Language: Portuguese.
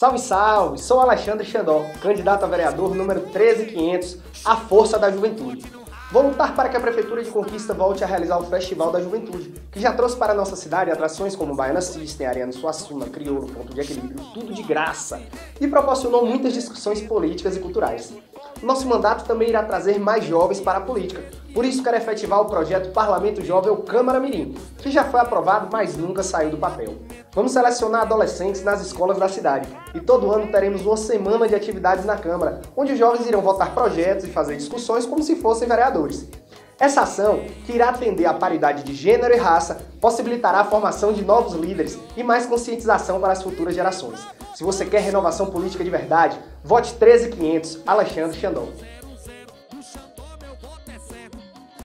Salve, salve! Sou Alexandre Xandó, candidato a vereador número 13500, a Força da Juventude. Vou lutar para que a Prefeitura de Conquista volte a realizar o Festival da Juventude, que já trouxe para a nossa cidade atrações como Baiana System, Ariano Suassuna, Crioulo, Ponto de Equilíbrio, tudo de graça, e proporcionou muitas discussões políticas e culturais. Nosso mandato também irá trazer mais jovens para a política, por isso quero efetivar o projeto Parlamento Jovem ou Câmara Mirim, que já foi aprovado, mas nunca saiu do papel. Vamos selecionar adolescentes nas escolas da cidade, e todo ano teremos uma semana de atividades na Câmara, onde os jovens irão votar projetos e fazer discussões como se fossem vereadores. Essa ação, que irá atender à paridade de gênero e raça, possibilitará a formação de novos líderes e mais conscientização para as futuras gerações. Se você quer renovação política de verdade, vote 13500, Alexandre Xandó.